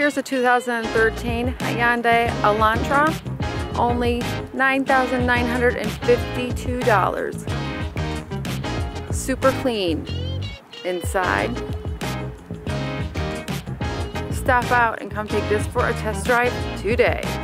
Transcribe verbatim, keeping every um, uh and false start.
Here's a two thousand thirteen Hyundai Elantra, only nine thousand nine hundred fifty-two dollars. Super clean inside. Stop out and come take this for a test drive today.